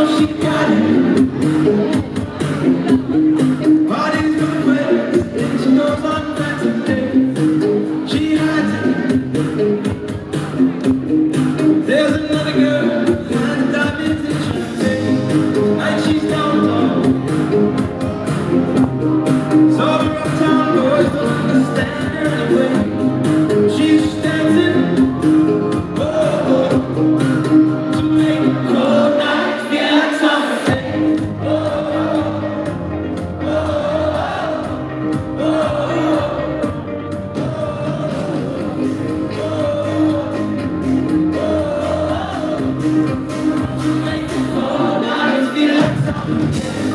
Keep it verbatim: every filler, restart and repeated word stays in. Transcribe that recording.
she got it. Parties with friends, and she knows on fancy days. She hides it. There's another girl behind the diamonds that she takes. Tonight she's downtown. So the uptown boys don't understand her anyway. She's just dancing, oh, oh, to make the cold nights feel like something. Oh, oh, oh, oh, to make the cold nights feel like something.